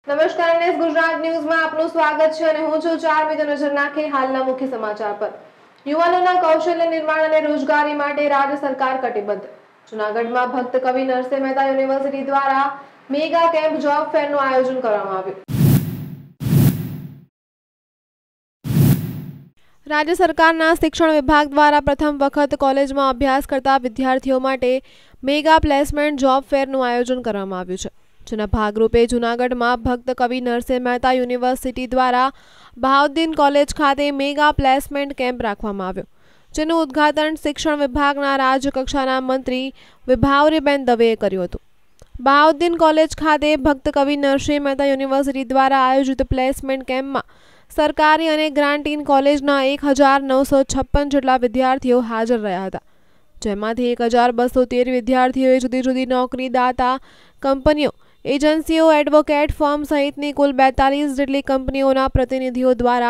નમસ્કાર નેસ ગુજરાત ન્યૂઝમાં આપનું સ્વાગત છે અને હું છું 4 મિનિટ નજર નાખી હાલના મુખ્ય સમાચાર પર। યુવાનોના કૌશલ્ય નિર્માણ અને રોજગારી માટે રાજ્ય સરકાર કટિબદ્ધ। જૂનાગઢમાં ભક્ત કવિ નરસિંહ મહેતા યુનિવર્સિટી દ્વારા મેગા કેમ્પ જોબ ફેરનું આયોજન કરવામાં આવ્યું। राज्य सरकारना शिक्षण विभाग द्वारा प्रथम वखत कॉलेजमां अभ्यास करता विद्यार्थीओ माटे मेगा प्लेसमेंट जॉब फेरनुं आयोजन करवामां आव्युं छे। जेना भागरूपे जूनागढ़मां भक्त कवि नरसिंह मेहता युनिवर्सिटी द्वारा बहाउद्दीन कॉलेज खाते मेगा प्लेसमेंट केम्प राखवामां आव्यो, जेनुं उद्घाटन शिक्षण विभागना राज्यकक्षाना मंत्री विभावरीबेन दवेए कर्युं हतुं। बहाउद्दीन कॉलेज खाते भक्त कवि नरसिंह मेहता युनिवर्सिटी द्वारा आयोजित प्लेसमेंट केम्पमां सरकारी और ग्रांट इन कॉलेजना 1956 जेटला विद्यार्थीओ हाजर रह्या हता, जेमांथी 1213 विद्यार्थीओए जुदी जुदी नौकरीदाता कंपनीओ, एजेंसीओ, एडवोकेट फर्म सहितनी कुल 42 जेटली कंपनीओना प्रतिनिधिओ द्वारा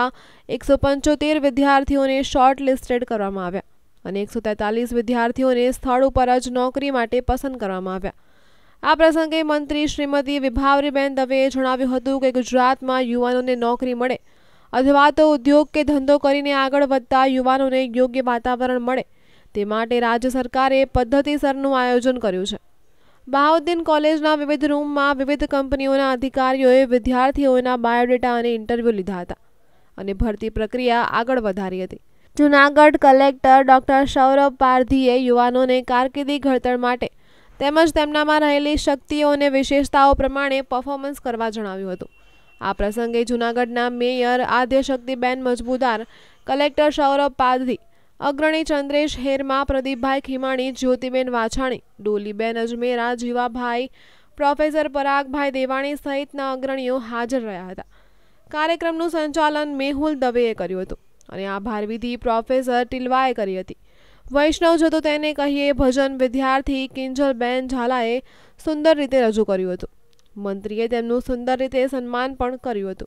175 विद्यार्थीओने शॉर्ट लिस्टेड करवामां आव्या अने 143 विद्यार्थीओने स्थळ उपर ज नौकरी माटे पसंद करवामां आव्या। आ प्रसंगे मंत्री श्रीमती विभावरीबेन दवेए जणाव्युं हतुं के गुजरातमां युवानोने नौकरी मळे अथवा तो उद्योग के धंधो करीने आगळ वधता युवानोने योग्य वातावरण मळे ते माटे राज्य सरकारे पद्धतिसरनुं आयोजन कर्युं छे। बहाउद्दीन कॉलेजना विविध रूममां विविध कंपनीओना अधिकारीओए विद्यार्थीओना बायोडेटा अने इंटरव्यू लीधा हता अने भरती प्रक्रिया आगळ वधारी हती। जूनागढ़ कलेक्टर डॉक्टर सौरभ पारधीए युवानोने कारकिर्दी घडतर माटे તેમજ તેમનામાં રહેલી શક્તિઓ અને વિશેષતાઓ પ્રમાણે પરફોર્મન્સ કરવા જણાવ્યું હતું। આ પ્રસંગે જૂનાગઢના મેયર આદ્યશક્તિબેન મજબૂદાર, કલેક્ટર સૌરભ પારધી, અગ્રણી ચંદ્રેશ હેરમા, પ્રદીપભાઈ ખીમાણી, જ્યોતિબેન વાછાણી, ડોલીબેન અજમેરા, જીવાભાઈ, પ્રોફેસર પરાગભાઈ દેવાણી સહિતના અગ્રણીઓ હાજર રહ્યા હતા। કાર્યક્રમનું સંચાલન મેહુલ દવેએ કર્યું હતું અને આભાર વિધિ પ્રોફેસર ટિલવાએ કરી હતી। वैष्णव जो तो तेने कहिए भजन विद्यार्थी किंजलबेन झालाए सुंदर रीते रजू कर्युं हतुं। मंत्रीए तेमनुं सुंदर रीते सन्मान पण कर्युं हतुं।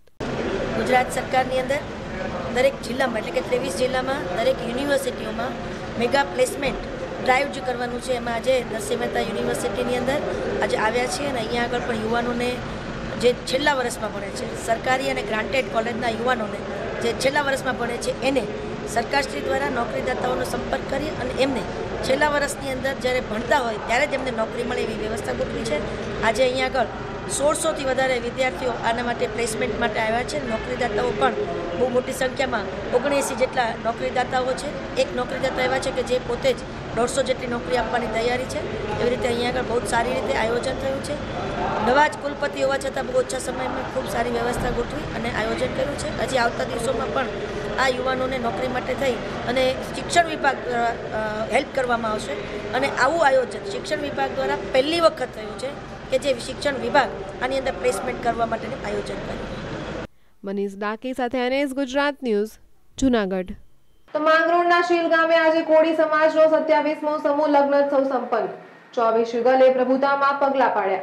गुजरात सरकारनी अंदर दरेक जिल्लामां एटले के 23 जिल्लामां दरेक युनिवर्सिटीओमां मेगा प्लेसमेंट ड्राइव जो करवानुं छे एमां आजे नरसिंह मेहता युनिवर्सिटीनी अंदर आज आव्या छे अने अहींया आगळ पण युवानोने जे छेल्ला वर्षमां भणे छे सरकारी अने ग्रांटेड कॉलेजना युवानोने जे छेल्ला वर्षमां भणे छे एने सरकारश्री द्वारा नौकरीदाताओनो संपर्क करी अने एमने छेल्ला वर्षनी अंदर ज्यारे भणता होय त्यारे ज एमने नौकरी मळे एवी व्यवस्था गोठवी छे। आज अहींया आगळ 1600 थी वधारे विद्यार्थीओ आना माटे प्लेसमेंट माटे आव्या छे। नौकरीदाताओ पण बहु मोटी संख्यामां 79 जेटला नौकरीदाताओ छे। एक नौकरीदाता एवा छे के जे पोते ज 150 जेटली नौकरी आपवानी तैयारी छे। एवी रीते अहींया आगळ बहुत सारी रीते आयोजन थयुं छे। नवा ज कुलपति होवा छतां बहु ओछा समयमां खूब सारी व्यवस्था गोठवी अने आयोजन कर्युं छे। हजी आवता दिवसोमां पण आ युवानोने नौकरी माटे थई अने शिक्षण विभाग द्वारा हेल्प करवामां आवशे अने आवुं आयोजन शिक्षण विभाग द्वारा पहली वखत थयुं छे के जे शिक्षण विभाग आनी अंदर प्लेसमेंट करवा माटेनुं आयोजन कर्युं। मनीष डाकी साथे एनएस गुजरात न्यूज़ जूनागढ़। तो માંગરોળના શીલ ગામે આજે કોળી સમાજનો 27મો સમૂહ લગ્નોત્સવ સંપન્ન। 24 યુગલે પ્રભુતામાં પગલા પાડ્યા।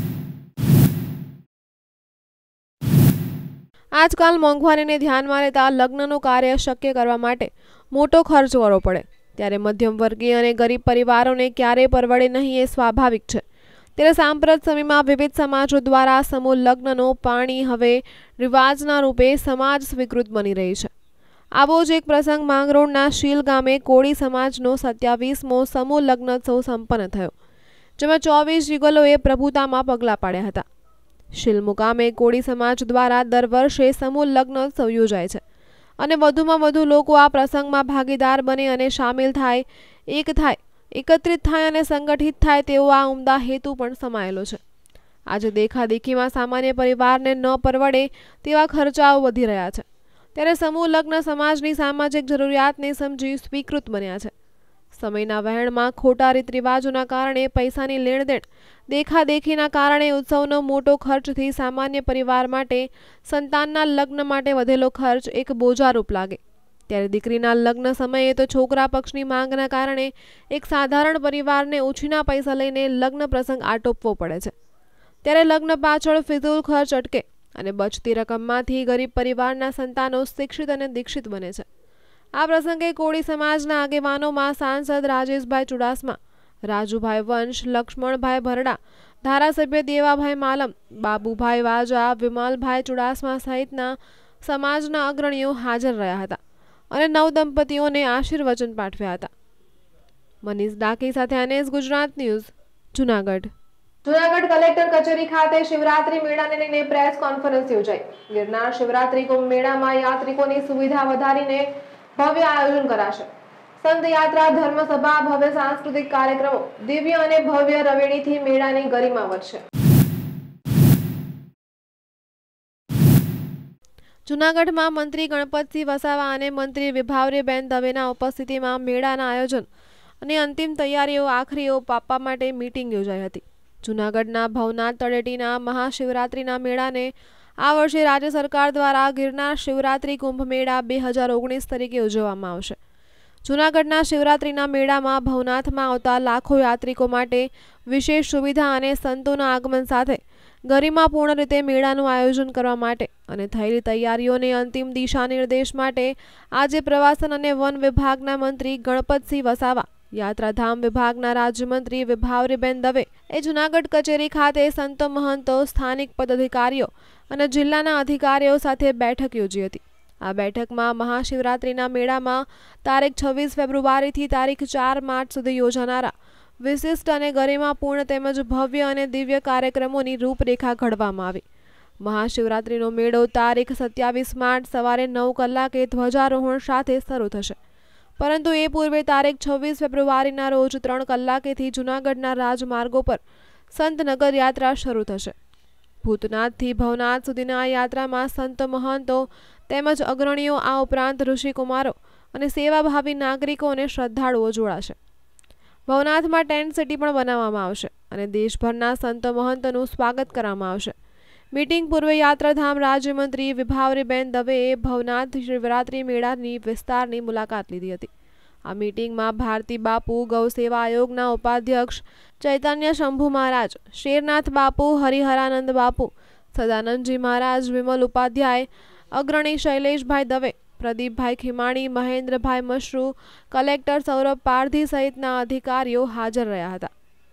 આજકાલ મોંઘવારીને ધ્યાનમાં લેતા લગ્નનું કાર્ય શક્ય કરવા માટે મોટો ખર્ચ કરવો પડે, ત્યારે મધ્યમ વર્ગીય અને ગરીબ પરિવારોને ક્યારેય પરવડે નહીં એ સ્વાભાવિક છે। ત્યારે સાંપ્રત સમયમાં વિવિધ સમાજો દ્વારા સમૂહ લગ્નનો પાણી હવે રિવાજના રૂપે સમાજ સ્વીકૃત બની રહી છે। આવો જ એક પ્રસંગ માંગરોળના શીલ ગામે કોળી સમાજનો 27મો સમૂહ લગ્નોત્સવ સંપન્ન થયો, જેમાં 24 યુગલોએ પ્રભુતામાં પગલા પાડ્યા હતા। શીલ મુકામે કોળી સમાજ દ્વારા દર વર્ષે સમૂહ લગ્નોત્સવ યોજાય છે અને વધુમાં વધુ લોકો આ પ્રસંગમાં ભાગીદાર બને અને સામેલ થાય, એક થાય, એકત્રિત થાય અને સંગઠિત થાય તેવો આ ઉમદા હેતુ પણ સમાયેલો છે। આજે દેખાદેખીમાં સામાન્ય પરિવારને ન પરવડે તેવા ખર્ચાઓ વધી રહ્યા છે, ત્યારે સમૂહ લગ્ન સમાજની સામાજિક જરૂરિયાતને સમજી સ્વીકૃત બન્યા છે। સમયના વહેણમાં ખોટા રીત રિવાજોના કારણે પૈસાની લેણદેણ, દેખાદેખીના કારણે ઉત્સવનો મોટો ખર્ચથી સામાન્ય પરિવાર માટે સંતાનના લગ્ન માટે વધેલો ખર્ચ એક બોજારૂપ લાગે, ત્યારે દીકરીના લગ્ન સમયે તો છોકરા પક્ષની માંગના કારણે એક સાધારણ પરિવારને ઓછીના પૈસા લઈને લગ્ન પ્રસંગ આટોપવો પડે છે। ત્યારે લગ્ન પાછળ ફિઝૂલ ખર્ચ અટકે અને બચતી રકમમાંથી ગરીબ પરિવારના સંતાનો શિક્ષિત અને દીક્ષિત બને છે। આ પ્રસંગે કોળી સમાજના આગેવાનોમાં સાંસદ રાજેશભાઈ ચુડાસમા, રાજુભાઈ વંશ, લક્ષ્મણભાઈ ભરડા, ધારાસભ્ય દેવાભાઈ માલમ, બાબુભાઈ વાજા, વિમલભાઈ ચુડાસમા સહિતના સમાજના અગ્રણીઓ હાજર રહ્યા હતા અને નવદંપતીઓને આશીર્વચન પાઠવ્યા હતા. મનીષ ડાકી સાથે NS Gujarat news, Junagadh. Junagadh collector કચેરી ખાતે શિવરાત્રી મેળાને લઈને પ્રેસ કોન્ફરન્સ યોજાઈ. ગિરનાર શિવરાત્રી કુંભ મેળામાં યાત્રિકોની સુવિધા વધારીને ભવ્ય આયોજન કરાશે. સંત યાત્રા, ધર્મસભા, ભવ્ય સાંસ્કૃતિક કાર્યક્રમો, દિવ્ય અને ભવ્ય રવેણીથી મેળાની ગરિમા વધશે. જુનાગઢમાં મંત્રી ગણપતસિંહ વસાવા અને મંત્રી વિભાવરીબેન દવેના ઉપસ્થિતિમાં મેળાના આયોજન અને અંતિમ તૈયારીઓ આખરી ઓપ આપવા માટે મીટિંગ યોજાઈ હતી. જૂનાગઢના ભવનાથ તળેટીના મહાશિવરાત્રિના મેળાને આ વર્ષે રાજ્ય સરકાર દ્વારા ગિરનાર શિવરાત્રી કુંભ મેળા 2019 તરીકે ઉજવવામાં આવશે. જૂનાગઢના શિવરાત્રિના મેળામાં ભવનાથમાં આવતા લાખો યાત્રિકો માટે વિશેષ સુવિધા અને સંતોના આગમન સાથે ગરિમાપૂર્ણ રીતે મેળાનું આયોજન કરવા માટે અને થયેલી તૈયારીઓને અંતિમ દિશા નિર્દેશ માટે આજે પ્રવાસન અને વન વિભાગના મંત્રી ગણપતસિંહ વસાવા, યાત્રાધામ વિભાગના રાજ્યમંત્રી વિભાવરીબેન દવે એ જૂનાગઢ કચેરી ખાતે સંતો, મહંતો, સ્થાનિક પદાધિકારીઓ અને જિલ્લાના અધિકારીઓ સાથે બેઠક યોજી હતી. આ બેઠકમાં મહાશિવરાત્રિના મેળામાં તારીખ 26 ફેબ્રુઆરીથી તારીખ 4 માર્ચ સુધી યોજાનારા વિશિષ્ટ અને ગરિમાપૂર્ણ તેમજ ભવ્ય અને દિવ્ય કાર્યક્રમોની રૂપરેખા ઘડવામાં આવી. મહાશિવરાત્રિનો મેળો તારીખ 27 માર્ચ સવારે 9 કલાકે ધ્વજારોહણ સાથે શરૂ થશે, પરંતુ એ પૂર્વે તારીખ 26 ફેબ્રુઆરીના રોજ 3 કલાકેથી જૂનાગઢના રાજમાર્ગો પર સંતનગર યાત્રા શરૂ થશે. ભૂતનાથથી ભવનાથ સુધીના આ યાત્રામાં સંતો, મહંતો તેમજ અગ્રણીઓ, આ ઉપરાંત ઋષિકુમારો અને સેવાભાવી નાગરિકો અને શ્રદ્ધાળુઓ જોડાશે. ભવનાથમાં ટેન્ટ સિટી પણ બનાવવામાં આવશે અને દેશભરના સંતો, મહંતોનું સ્વાગત કરવામાં આવશે. મીટિંગ પૂર્વે યાત્રાધામ રાજ્યમંત્રી વિભાવરીબેન દવેએ ભવનાથ શિવરાત્રી મેળાની વિસ્તારની મુલાકાત લીધી હતી. આ મીટિંગમાં ભારતી બાપુ, ગૌ સેવા આયોગના ઉપાધ્યક્ષ ચૈતન્ય શંભુ મહારાજ, શેરનાથ બાપુ, હરિહરાનંદ બાપુ, સદાનંદજી મહારાજ, વિમલ ઉપાધ્યાય, અગ્રણી શૈલેષભાઈ દવે, પ્રદીપભાઈ ખીમાણી, મહેન્દ્રભાઈ મશરૂ, કલેક્ટર સૌરભ પારધી સહિતના અધિકારીઓ હાજર રહ્યા હતા.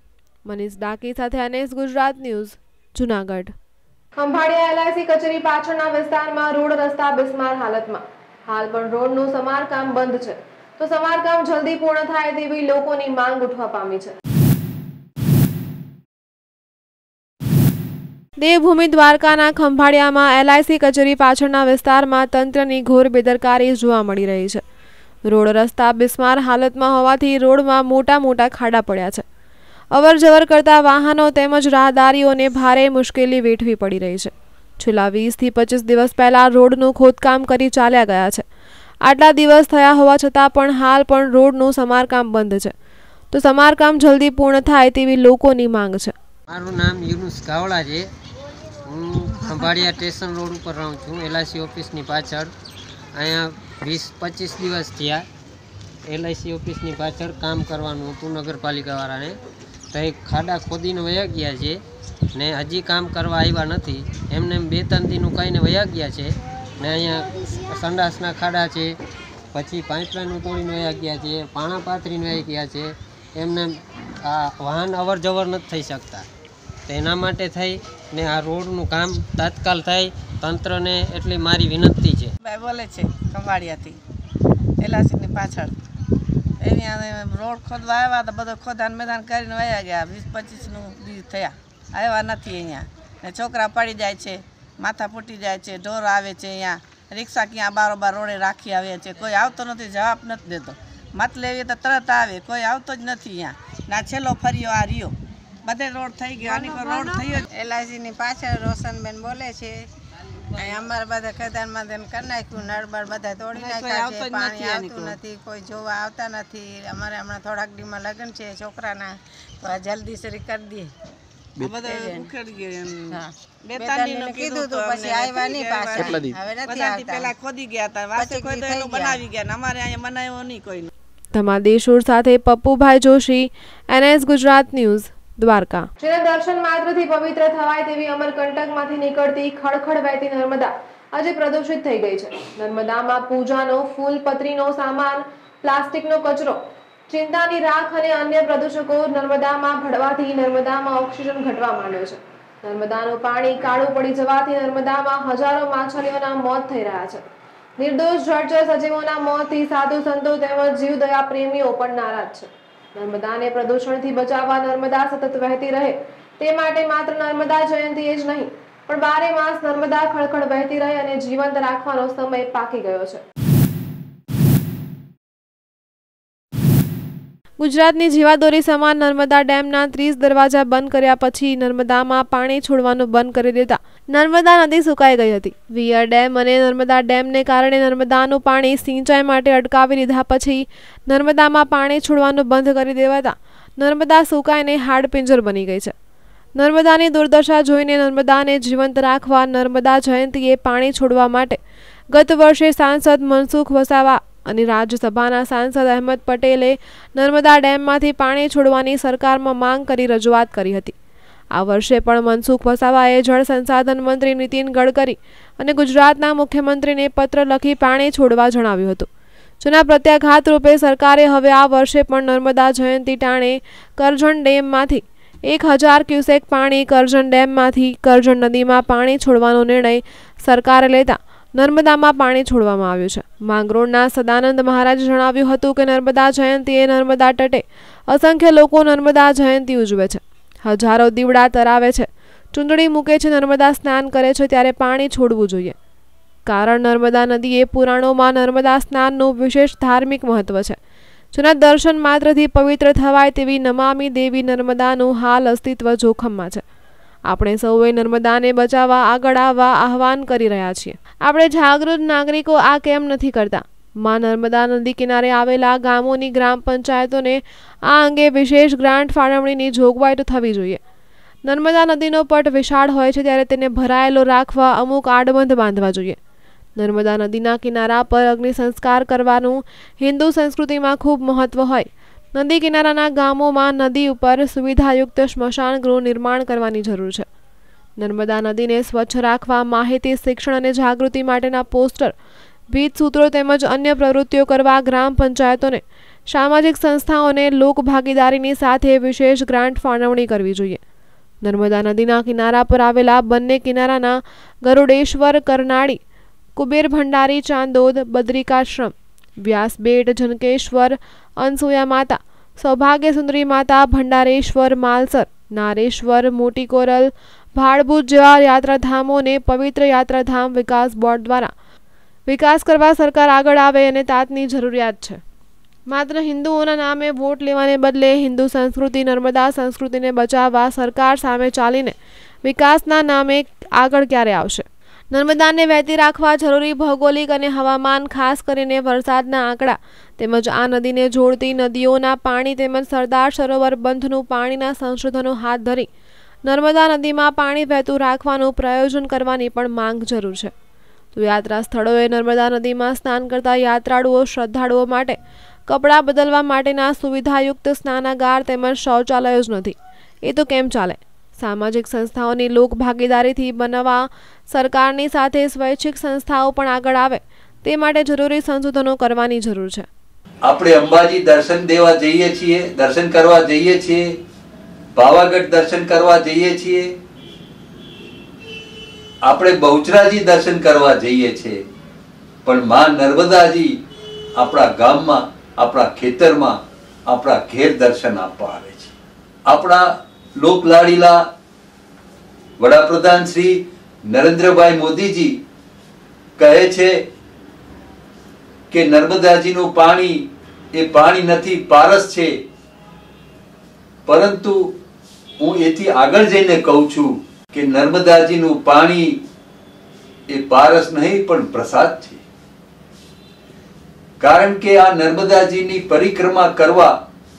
મનીષ ડાકી સાથે NS Gujarat news, Junagadh. Khambhalia LIC કચેરી પાછળના વિસ્તારમાં રોડ રસ્તા બિસ્માર હાલતમાં. હાલ પણ રોડનું સમારકામ બંધ છે, તો સમારકામ જલ્દી પૂર્ણ થાય તેવી લોકોની માંગ ઉઠવા પામી છે. દેવભૂમિ દ્વારકાના ખંભાળિયામાં LIC કચેરી પાછળના વિસ્તારમાં તંત્રની ઘોર બેદરકારી જોવા મળી રહી છે. રોડ રસ્તા બિસ્માર હાલતમાં હોવાથી રોડમાં મોટા ખાડા પડ્યા છે. અવરજવર કરતા વાહનો તેમજ રાહદારીઓને ભારે મુશ્કેલી વેઠવી પડી રહી છે. છેલ્લા 20 થી 25 દિવસ પહેલા રોડનું ખોદકામ કરી ચાલ્યા ગયા છે. આટલા દિવસ થયા હોવા છતાં પણ હાલ પણ રોડનું સમારકામ બંધ છે, તો સમારકામ જલ્દી પૂર્ણ થાય તેવી લોકોની માંગ છે. મારું નામ યુનુસ ગાવડા છે. હું ખંભાળિયા સ્ટેશન રોડ ઉપર રહું છું, LIC ઓફિસની પાછળ. અહીંયા 20-25 દિવસ થયા LIC ઓફિસની પાછળ કામ કરવાનું હતું નગરપાલિકાવાળાને, તો એ ખાડા ખોદીને વયા ગયા છે ને હજી કામ કરવા આવ્યા નથી. એમને 2-3 દિનનું કહીને વયા ગયા છે ને અહીંયા સંડાસના ખાડા છે, પછી પાઇપલાઈન તોડીને વયા ગયા છે, પાણા પાથરીને વહી ગયા છે. એમને આ વાહન અવર જવર નથી થઈ શકતા. તો એના માટે થઈ ને આ રોડનું કામ તાત્કાલ થાય, તંત્રને એટલી મારી વિનંતી છે. બોલે છે ખંભાળિયાથી LICની પાછળ અહીંયા રોડ ખોદવા આવ્યા તો બધો ખોદાન મેદાન કરીને વયા ગયા. 20-25નું દિવસ થયા, આવ્યા નથી અહીંયા. ને છોકરા પડી જાય છે, માથા ફૂટી જાય છે, ઢોર આવે છે. અહીંયા રિક્ષા ક્યાં બારોબાર રોડે રાખી આવે છે, કોઈ આવતો નથી, જવાબ નથી દેતો. મત લેવીએ તો તરત આવે, કોઈ આવતો જ નથી અહીંયા. ના છેલ્લો ફર્યો આ રહ્યો, બધે રોડ થઈ ગયો, આની રોડ થયો. LICની પાછળ રોશનબેન બોલે છે. અમારા બધા ખેતરમાં તેમ કરી નાખ્યું, નળબળ બધા તોડી નાખ્યા છે, પાણી આવતું નથી, કોઈ જોવા આવતા નથી. અમારે હમણાં થોડાક દીમાં લગ્ન છે છોકરાના, તો આ જલ્દી સરી કરી દઈએ. કીધું તું પછી આવ્યા નહીં પાછા, હવે નથી આવતા. પેલા ખોદી ગયા હતા, વાસે ખોદો એનું બનાવી ગયા, અમારે અહીંયા બનાવ્યો નહીં કોઈ. ધમાદેશુર સાથે પપ્પુભાઈ જોશી, NS ગુજરાત ન્યૂઝ, દ્વારકા. જેના દર્શન માત્રથી પવિત્ર થવાય તેવી અમરકંટકમાંથી નીકળતી ખળખળ વહેતી નર્મદા આજે પ્રદૂષિત થઈ ગઈ છે. નર્મદામાં પૂજાનો, ફૂલ પત્રીનો સામાન, પ્લાસ્ટિકનો કચરો, ચિંતાની રાખ અને અન્ય પ્રદૂષકો નર્મદામાં ભળવાથી નર્મદામાં ઓક્સિજન ઘટવા માંડ્યો છે. નર્મદાનું પાણી કાળું પડી જવાથી નર્મદામાં હજારો માછલીઓના મોત થઈ રહ્યા છે. નિર્દોષ જળચર સજીવોના મોતથી સાધુ સંતો તેમજ જીવદયા પ્રેમીઓ પણ નારાજ છે. નર્મદાને પ્રદૂષણથી બચાવવા નર્મદા સતત વહેતી રહે તે માટે માત્ર નર્મદા જયંતીએ જ નહીં પણ 12 માસ નર્મદા ખળખળ વહેતી રહે અને જીવંત રાખવાનો સમય પાકી ગયો છે. ગુજરાતની જીવાદોરી સમાન નર્મદા ડેમના 30 દરવાજા બંધ કર્યા પછી નર્મદામાં પાણી છોડવાનું બંધ કરી દેતા નર્મદા નદી સુકાઈ ગઈ હતી. વિયર ડેમ અને નર્મદા ડેમને કારણે નર્મદાનું પાણી સિંચાઈ માટે અટકાવી દીધા પછી નર્મદામાં પાણી છોડવાનું બંધ કરી દેવાતા નર્મદા સુકાઈને હાડપિંજર બની ગઈ છે. નર્મદાની દુર્દશા જોઈને નર્મદાને જીવંત રાખવા નર્મદા જયંતીએ પાણી છોડવા માટે ગત વર્ષે સાંસદ મનસુખ વસાવા અને રાજ્યસભાના સાંસદ અહેમદ પટેલે નર્મદા ડેમમાંથી પાણી છોડવાની સરકારમાં માંગ કરી રજૂઆત કરી હતી. આ વર્ષે પણ મનસુખ વસાવાએ જળ સંસાધન મંત્રી નીતિન ગડકરી અને ગુજરાતના મુખ્યમંત્રીને પત્ર લખી પાણી છોડવા જણાવ્યું હતું. જેના પ્રત્યાઘાત રૂપે સરકારે હવે આ વર્ષે પણ નર્મદા જયંતી ટાણે કરજણ ડેમમાંથી 1000 ક્યુસેક પાણી કરજણ ડેમમાંથી કરજણ નદીમાં પાણી છોડવાનો નિર્ણય સરકારે લેતા નર્મદામાં પાણી છોડવામાં આવ્યું છે. માંગરોળના સદાનંદ મહારાજે જણાવ્યું હતું કે નર્મદા જયંતીએ નર્મદા તટે અસંખ્ય લોકો નર્મદા જયંતી ઉજવે છે. હજારો દીવડા તરાવે છે, ચૂંદડી મૂકે છે, નર્મદા સ્નાન કરે છે, ત્યારે પાણી છોડવું જોઈએ. કારણ નર્મદા નદીએ પુરાણોમાં નર્મદા સ્નાનનું વિશેષ ધાર્મિક મહત્વ છે. જેના દર્શન માત્રથી પવિત્ર થવાય તેવી નમામિ દેવી નર્મદાનું હાલ અસ્તિત્વ જોખમમાં છે. આપણે સૌએ નર્મદાને બચાવવા આગળ આવવા આહવાન કરી રહ્યા છીએ. આપણે જાગૃત નાગરિકો આ કેમ નથી કરતા? માં નર્મદા નદી કિનારે આવેલા ગામોની ગ્રામ પંચાયતોને આ અંગે વિશેષ ગ્રાન્ટ ફાળવણીની જોગવાઈ તો થવી જોઈએ. નર્મદા નદીનો પટ વિશાળ હોય છે ત્યારે તેને ભરાયેલો રાખવા અમુક આડબંધ બાંધવા જોઈએ. નર્મદા નદીના કિનારા પર અગ્નિ સંસ્કાર કરવાનું હિન્દુ સંસ્કૃતિમાં ખૂબ મહત્વ હોય. નદી કિનારાના ગામોમાં નદી ઉપર સુવિધાયુક્ત સ્મશાન ગૃહ નિર્માણ કરવાની જરૂર છે. નર્મદા નદીને સ્વચ્છ રાખવા માહિતી, શિક્ષણ અને જાગૃતિ માટેના પોસ્ટર, ભીતસૂત્રો તેમજ અન્ય પ્રવૃત્તિઓ કરવા ગ્રામ પંચાયતોને, સામાજિક સંસ્થાઓને લોકભાગીદારીની સાથે વિશેષ ગ્રાન્ટ ફાળવણી કરવી જોઈએ. નર્મદા નદીના કિનારા પર આવેલા બંને કિનારાના ગરુડેશ્વર, કરનાળી, કુબેર ભંડારી, ચાંદોદ, બદ્રિકાશ્રમ, વ્યાસબેટ, જનકેશ્વર, અનસુયા માતા, સૌભાગ્ય સુંદરી માતા, ભંડારેશ્વર, માલસર, નારેશ્વર, મોટી કોરલ, ભાડભૂત જેવા યાત્રાધામોને પવિત્ર યાત્રાધામ વિકાસ બોર્ડ દ્વારા વિકાસ કરવા સરકાર આગળ આવે અને તાતની જરૂરિયાત છે. માત્ર હિન્દુઓના નામે વોટ લેવાને બદલે હિન્દુ સંસ્કૃતિ, નર્મદા સંસ્કૃતિને બચાવવા સરકાર સામે ચાલીને વિકાસના નામે આગળ ક્યારે આવશે? નર્મદાને વહેતી રાખવા જરૂરી ભૌગોલિક અને હવામાન, ખાસ કરીને વરસાદના આંકડા તેમજ આ નદીને જોડતી નદીઓના પાણી તેમજ સરદાર સરોવર બંધનું પાણીના સંશોધનો હાથ ધરી નર્મદા નદીમાં પાણી વહેતું રાખવાનું પ્રયોજન કરવાની પણ માંગ જરૂર છે. તો યાત્રા સ્થળોએ નર્મદા નદીમાં સ્નાન કરતા યાત્રાળુઓ, શ્રદ્ધાળુઓ માટે કપડાં બદલવા માટેના સુવિધાયુક્ત સ્નાનાગાર તેમજ શૌચાલયો જ નથી. એ તો કેમ ચાલે? સામાજિક સંસ્થાઓની લોક ભાગીદારીથી બનાવવા સરકારની સાથે સ્વૈચ્છિક સંસ્થાઓ પણ આગળ આવે તે માટે જરૂરી સંશોધનો કરવાની જરૂર છે. આપણે અંબાજી દર્શન દેવા જઈએ છીએ, દર્શન કરવા જઈએ છીએ, પાવાગઢ દર્શન કરવા જઈએ છીએ, આપણે બહુચરાજી દર્શન કરવા જઈએ છીએ, પણ માં નર્મદાજી આપણા ગામમાં, આપણા ખેતરમાં, આપણા ઘેર દર્શન આપવા આવે છે. આપણા લોકલાડીલા વડાપ્રધાન શ્રી નરેન્દ્રભાઈ મોદીજી કહે છે કે નર્મદાજીનું પાણી એ પાણી નથી, પારસ છે. પરંતુ હું એથી આગળ જઈને કહું છું કે નર્મદાજીનું પાણી એ પારસ નહીં પણ પ્રસાદ છે. કારણ કે આ નર્મદાજીની પરિક્રમા કરવા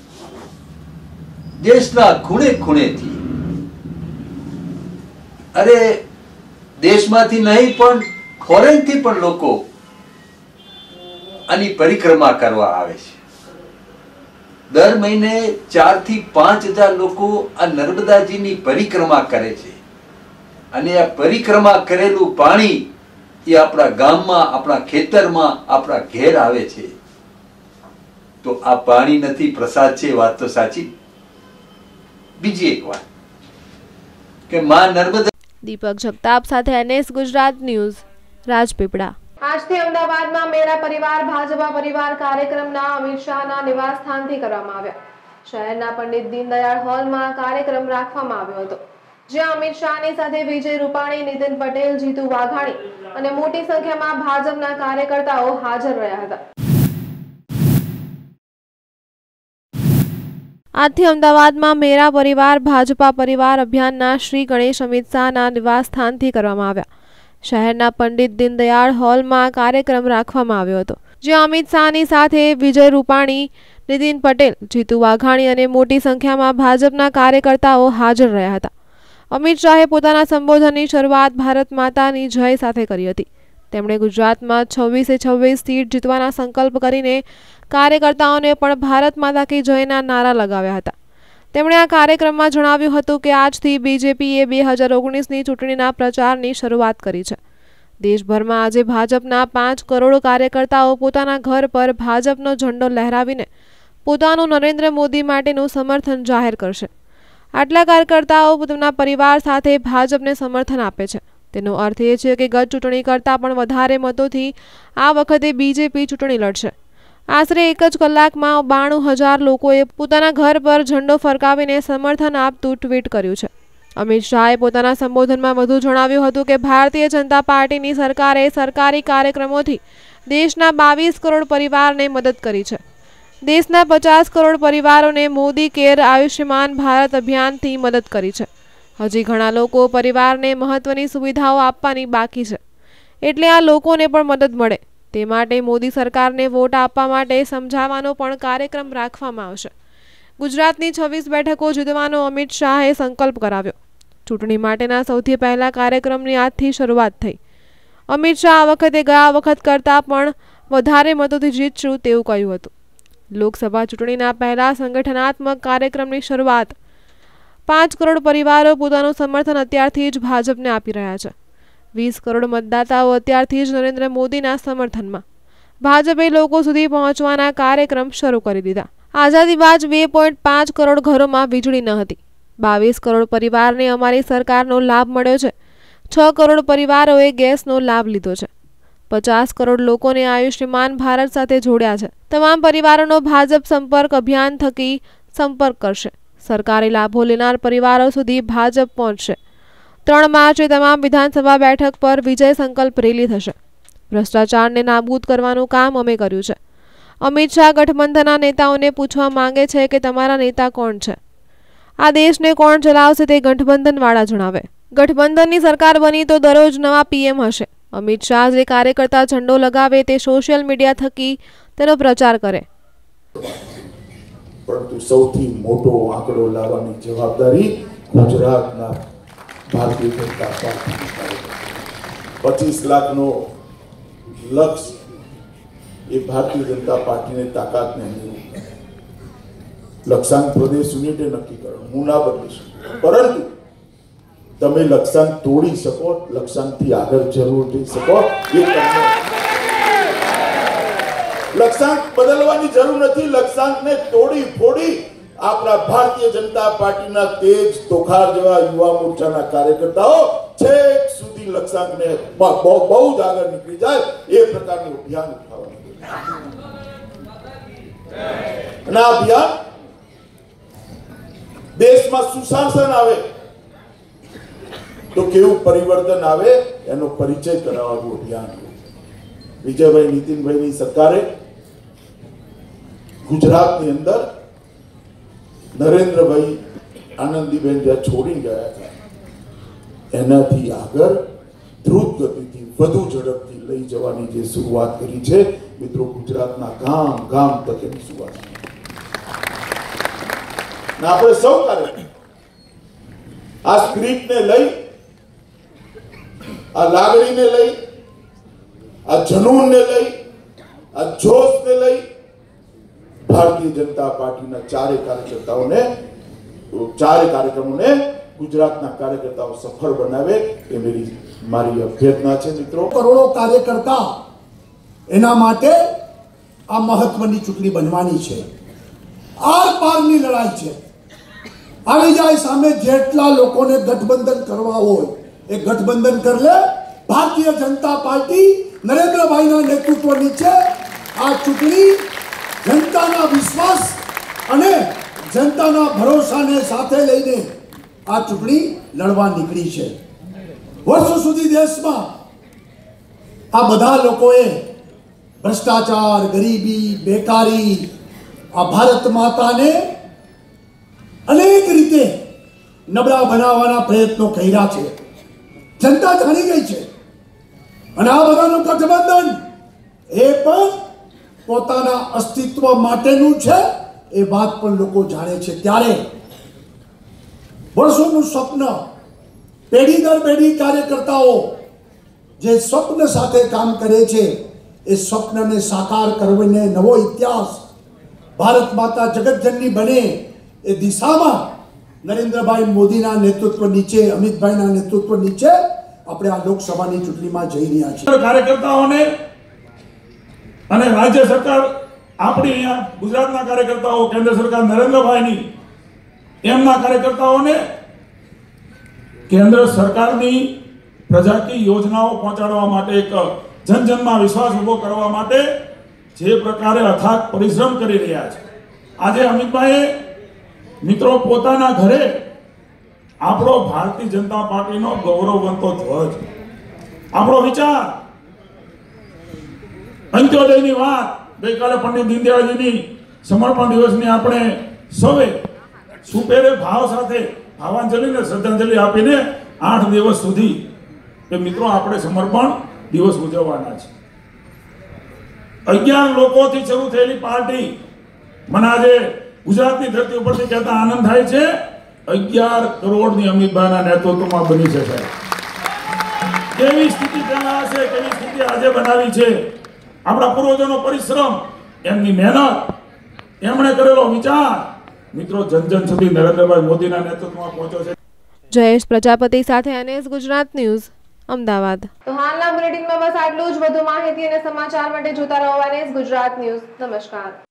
દેશના ખૂણે ખૂણેથી, અરે દેશમાંથી નહીં પણ ફોરેનથી પણ લોકો આની પરિક્રમા કરવા આવે છે. દર મહિને 4 થી 5,000 લોકો આ નર્મદાજીની પરિક્રમા કરે છે. અને આ પરિક્રમા કરેલું પાણી એ આપણા ગામમાં, આપણા ખેતરમાં, આપણા ઘેર આવે છે. તો આ પાણી નથી પ્રસાદ છે, વાત તો સાચી. બીજી એક વાત કે માં નર્મદા. દીપક જગતાપ સાથે NS ગુજરાત ન્યૂઝ, રાજપીપળા. આજથી અમદાવાદમાં મેરા પરિવાર ભાજપા પરિવાર કાર્યક્રમના અમિત શાહના નિવાસ સ્થાનથી કરવામાં આવ્યા. શહેરના પંડિત દીનદયાળ હોલમાં કાર્યક્રમ રાખવામાં આવ્યો હતો, જ્યાં અમિત શાહની સાથે વિજય રૂપાણી, નીતિન પટેલ, જીતુ વાઘાણી અને મોટી સંખ્યામાં ભાજપના કાર્યકર્તાઓ હાજર રહ્યા હતા. આજથી અમદાવાદમાં મેરા પરિવાર ભાજપા પરિવાર અભિયાનના શ્રી ગણેશ અમિત શાહના નિવાસ સ્થાનથી કરવામાં આવ્યા. શહેરના પંડિત દીનદયાળ હોલમાં કાર્યક્રમ રાખવામાં આવ્યો હતો, જ્યાં અમિત શાહની સાથે વિજય રૂપાણી, નીતિન પટેલ, જીતુ વાઘાણી અને મોટી સંખ્યામાં ભાજપના કાર્યકર્તાઓ હાજર રહ્યા હતા. અમિત શાહે પોતાના સંબોધનની શરૂઆત ભારત માતાની જય સાથે કરી હતી. તેમણે ગુજરાતમાં 26-26 સીટ જીતવાના સંકલ્પ કરીને કાર્યકર્તાઓને પણ ભારત માતા કી જયના નારા લગાવ્યા હતા. તેમણે આ કાર્યક્રમમાં જણાવ્યું હતું કે આજથી બીજેપીએ 2019ની ચૂંટણીના પ્રચારની શરૂઆત કરી છે. દેશભરમાં આજે ભાજપના 5 કરોડ કાર્યકર્તાઓ પોતાના ઘર પર ભાજપનો ઝંડો લહેરાવીને પોતાનું નરેન્દ્ર મોદી માટેનું સમર્થન જાહેર કરશે. આટલા કાર્યકર્તાઓ તેમના પરિવાર સાથે ભાજપને સમર્થન આપે છે. તેનો અર્થ એ છે કે ગત ચૂંટણી કરતાં પણ વધારે મતોથી આ વખતે બીજેપી ચૂંટણી લડશે. આશરે 1 જ કલાકમાં 92,000 લોકોએ પોતાના ઘર પર ઝંડો ફરકાવીને સમર્થન આપતું ટ્વીટ કર્યું છે. અમિત શાહે પોતાના સંબોધનમાં વધુ જણાવ્યું હતું કે ભારતીય જનતા પાર્ટીની સરકારે સરકારી કાર્યક્રમોથી દેશના 22 કરોડ પરિવારને મદદ કરી છે. દેશના 50 કરોડ પરિવારોને મોદી કેર આયુષ્યમાન ભારત અભિયાનથી મદદ કરી છે. હજી ઘણા લોકો પરિવારને મહત્વની સુવિધાઓ આપવાની બાકી છે, એટલે આ લોકોને પણ મદદ મળે તે માટે મોદી સરકારને વોટ આપવા માટે સમજાવવાનો પણ કાર્યક્રમ રાખવામાં આવશે. ગુજરાતની 26 બેઠકો જીતવાનો અમિત શાહે સંકલ્પ કરાવ્યો. ચૂંટણી માટેના સૌથી પહેલા કાર્યક્રમની આજથી શરૂઆત થઈ. અમિત શાહ આ વખતે ગયા વખત કરતાં પણ વધારે મતોથી જીતશું તેવું કહ્યું હતું. લોકસભા ચૂંટણીના પહેલા સંગઠનાત્મક કાર્યક્રમની શરૂઆત. 5 કરોડ પરિવારો પોતાનું સમર્થન અત્યારથી જ ભાજપને આપી રહ્યા છે. 20 કરોડ મતદાતાઓ અત્યારથી જ નરેન્દ્ર મોદીના સમર્થનમાં. ભાજપે લોકો સુધી પહોંચવાના કાર્યક્રમ શરૂ કરી દીધા. આઝાદી બાદ 2.5 કરોડ ઘરોમાં વીજળી ન હતી. 22 કરોડ પરિવારને અમારી સરકારનો લાભ મળ્યો છે. 6 કરોડ પરિવારોએ ગેસનો લાભ લીધો છે. 50 કરોડ લોકોને આયુષ્યમાન ભારત સાથે જોડ્યા છે. તમામ પરિવારોનો ભાજપ સંપર્ક અભિયાન થકી સંપર્ક કરશે. સરકારી લાભો લેનાર પરિવારો સુધી ભાજપ પહોંચશે. 3 માર્ચે તમામ વિધાનસભા બેઠક પર વિજય સંકલ્પ રેલી થશે. ભ્રષ્ટાચારને નાબૂદ કરવાનું કામ અમે કર્યું છે. અમિત શાહ ગઠબંધનના નેતાઓને પૂછવા માંગે છે કે તમારા નેતા કોણ છે? આ દેશને કોણ ચલાવશે તે ગઠબંધનવાળા જણાવે. ગઠબંધનની સરકાર બની તો દરરોજ નવા PM હશે. અમિત શાહ જે કાર્યકર્તા ઝંડો લગાવે તે સોશિયલ મીડિયા થકી તેનો પ્રચાર કરે. પરંતુ સૌથી મોટો આંકડો લાવવાની જવાબદારી ગુજરાતના ભારતીય જનતા પાર્ટીની. 25 લાખનો લક્ષ્ય એ ભારતીય જનતા પાર્ટીની તાકાતને અનુરૂપ લક્ષાંક પ્રદેશ યુનિટે નક્કી કરો. હું ના બદલીશું, પરંતુ તમે લક્ષાંક તોડી શકો, લક્ષાંકથી આગળ જરૂર જઈ શકો. એ તમને લક્ષાંક બદલવાની જરૂર નથી. લક્ષાંકને તોડી ફોડી આપણા ભારતીય જનતા પાર્ટીના તેજ તોખાર જેવા યુવા મોરચાના કાર્યકર્તાઓ છેક સુધી લક્ષાંકને બહુ જ આગળ નીકળી જાય એ પ્રકારનું અભિયાન ઉઠાવવાનું. અને આ અભિયાન દેશમાં સુશાસન આવે તો કેવું પરિવર્તન આવે એનો પરિચય કરાવવાનું અભિયાન. વિજયભાઈ નીતિનભાઈની સરકારે ગુજરાતની અંદર નરેન્દ્રભાઈ આનંદીબેન જ્યાં છોડી ગયા હતા એનાથી આગળ દ્રુત ગતિથી વધુ ઝડપથી લઈ જવાની જે શરૂઆત કરી છે મિત્રો, ગુજરાતના ગામ ગામ તક એની શરૂઆત. આપણે સૌ આ સ્પિરિટને લઈ, આ લાગણીને લઈ, આ જનૂનને લઈ, આ જોશને લઈ ભારતીય જનતા પાર્ટીના ચારે કાર્યક્રમોને ગુજરાતના કાર્યકર્તાઓ સફળ બનાવે એ મારી અભ્યર્થના છે મિત્રો. કરોડો કાર્યકર્તા એના માટે આ મહત્વની ચૂંટણી બનવાની છે. આર પારની લડાઈ છે. આવી જાય સામે જેટલા લોકોને ગઠબંધન કરવા હોય એ ગઠબંધન કરી લે. ભારતીય જનતા પાર્ટી નરેન્દ્રભાઈના નેતૃત્વ નીચે આ ચૂંટણી જનતાના વિશ્વાસ અને જનતાના ભરોસાને સાથે લઈને આ ચૂંટણી લડવા નીકળી છે. વર્ષો સુધી દેશમાં આ બધા લોકોએ ભ્રષ્ટાચાર, ગરીબી, બેકારી, આ ભારત માતાને અનેક રીતે નબળા બનાવવાના પ્રયત્નો કર્યા છે. જનતા જાણી ગઈ છે અને આ બધાનું ગઠબંધન એ પણ પોતાના અસ્તિત્વ માટેનું છે એ વાત પણ લોકો જાણે છે. ત્યારે વર્ષોનું સ્વપ્ન પેઢી દર પેઢી કાર્યકર્તાઓ જે સ્વપ્ન સાથે કામ કરે છે એ સ્વપ્નને સાકાર કરીને નવો ઇતિહાસ ભારત માતા જગતજનની બને એ દિશામાં નરેન્દ્રભાઈ મોદીના નેતૃત્વ નીચે, અમિતભાઈના નેતૃત્વ નીચે આપણે આ લોકસભાની ચૂંટણીમાં જઈ રહ્યા છીએ. કાર્યકર્તાઓને અને રાજ્ય સરકાર આપણી અહીંયા ગુજરાતના કાર્યકર્તાઓ, કેન્દ્ર સરકાર નરેન્દ્રભાઈની એમના કાર્યકર્તાઓને કેન્દ્ર સરકારની પ્રજાકી યોજનાઓ પહોંચાડવા માટે, એક જનજનમાં વિશ્વાસ ઉભો કરવા માટે જે પ્રકારે અથાગ પરિશ્રમ કરી રહ્યા છે. આજે અમિતભાઈએ મિત્રો પોતાના ઘરે આપણો ભારતીય જનતા પાર્ટીનો ગૌરવવંતો ધ્વજ, આપણો વિચાર, અંત્યોદયની વાત, ગઈકાલે પંડિત દીનદયાળજીની સમર્પણ દિવસની આપણે સૌએ સુપેરે ભાવ સાથે ભાવાંજલિને શ્રદ્ધાંજલિ આપીને 8 દિવસ સુધી એ મિત્રો આપણે સમર્પણ દિવસ ઉજવવાના છે. 11 લોકોથી શરૂ થયેલી પાર્ટી મને આજે ગુજરાતની ધરતી ઉપરથી કહેતા આનંદ થાય છે 11 કરોડની અમિતભાઈના નેતૃત્વમાં બની છે. કેવી સ્થિતિ પહેલા હશે, કેવી સ્થિતિ આજે બનાવી છે. આપણા પૂર્વજોનો પરિશ્રમ, એમની મહેનત, એમણે કરેલો વિચાર મિત્રો જન સુધી નરેન્દ્રભાઈ મોદીના નેતૃત્વમાં પહોંચ્યો છે. જયેશ પ્રજાપતિ સાથે NS ગુજરાત ન્યૂઝ, અમદાવાદ. તો હાલના બુલેટિનમાં બસ આટલું જ. વધુ માહિતી અને સમાચાર માટે જોતા રહો NS ગુજરાત ન્યૂઝ. નમસ્કાર.